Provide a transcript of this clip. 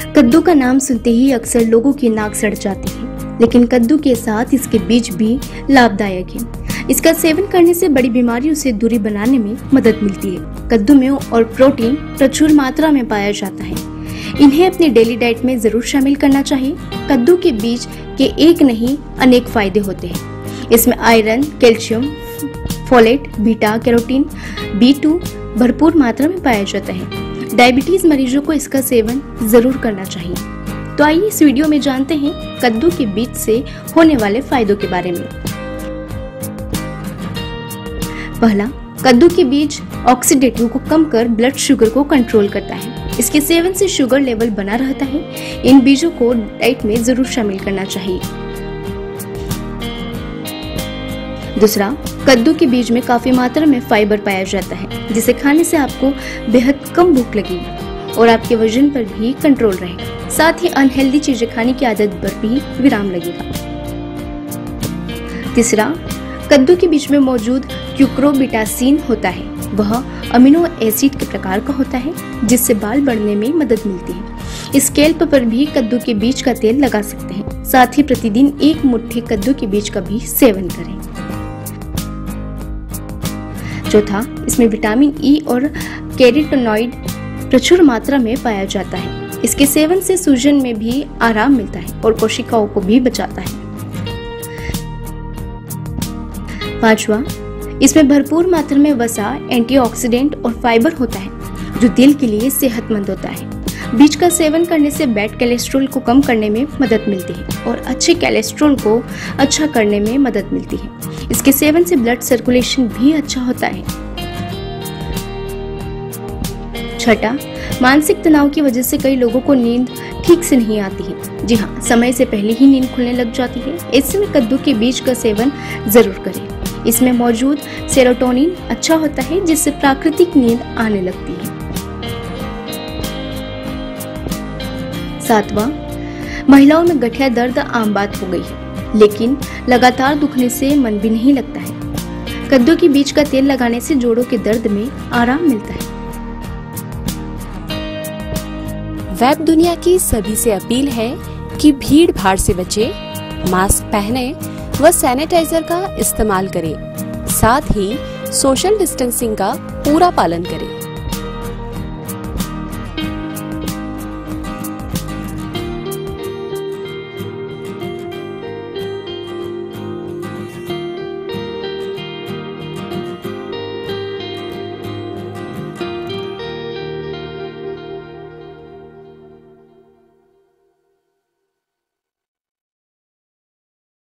कद्दू का नाम सुनते ही अक्सर लोगों की नाक सड़ जाती है, लेकिन कद्दू के साथ इसके बीज भी लाभदायक है। इसका सेवन करने से बड़ी बीमारियों से दूरी बनाने में मदद मिलती है। कद्दू में और प्रोटीन प्रचुर मात्रा में पाया जाता है। इन्हें अपनी डेली डाइट में जरूर शामिल करना चाहिए। कद्दू के बीज के एक नहीं अनेक फायदे होते हैं। इसमें iron, calcium, folate, beta carotene, B2 भरपूर मात्रा में पाया जाता है। डायबिटीज मरीजों को इसका सेवन जरूर करना चाहिए। तो आइए इस वीडियो में जानते हैं कद्दू के बीज से होने वाले फायदों के बारे में। पहला, कद्दू के बीज ऑक्सीडेटिव को कम कर ब्लड शुगर को कंट्रोल करता है। इसके सेवन से शुगर लेवल बना रहता है। इन बीजों को डाइट में जरूर शामिल करना चाहिए। दूसरा, कद्दू के बीज में काफी मात्रा में फाइबर पाया जाता है, जिसे खाने से आपको बेहद कम भूख लगेगी और आपके वजन पर भी कंट्रोल रहेगा। साथ ही अनहेल्दी चीजें खाने की आदत पर भी विराम लगेगा। तीसरा, कद्दू के बीज में मौजूद क्यूक्रोबिटासिन होता है। वह अमीनो एसिड के प्रकार का होता है, जिससे बाल बढ़ने में मदद मिलती है। स्कैल्प पर भी कद्दू के बीज का तेल लगा सकते हैं। साथ ही प्रतिदिन एक मुट्ठी कद्दू के बीज का भी सेवन करें। चौथा, इसमें विटामिन ई और कैरोटीनॉइड प्रचुर मात्रा में पाया जाता है। इसके सेवन से सूजन में भी आराम मिलता है और कोशिकाओं को भी बचाता है। पांचवा, इसमें भरपूर मात्रा में वसा, एंटीऑक्सीडेंट और फाइबर होता है, जो दिल के लिए सेहतमंद होता है। बीज का सेवन करने से बैड कोलेस्ट्रॉल को कम करने में मदद मिलती है और अच्छे कोलेस्ट्रॉल को अच्छा करने में मदद मिलती है। इसके सेवन से ब्लड सर्कुलेशन भी अच्छा होता है। छठा, मानसिक तनाव की वजह से कई लोगों को नींद ठीक से नहीं आती है। जी हाँ, समय से पहले ही नींद खुलने लग जाती है। ऐसे में कद्दू के बीज का सेवन जरूर करें। इसमें मौजूद सेरोटोनिन अच्छा होता है, जिससे प्राकृतिक नींद आने लगती है। सातवां, महिलाओं में गठिया दर्द आम बात हो गई है, लेकिन लगातार दुखने से मन भी नहीं लगता है। कद्दू के बीज का तेल लगाने से जोड़ों के दर्द में आराम मिलता है। वेब दुनिया की सभी से अपील है कि भीड़ भाड़ से बचे, मास्क पहने व सैनिटाइजर का इस्तेमाल करें। साथ ही सोशल डिस्टेंसिंग का पूरा पालन करें।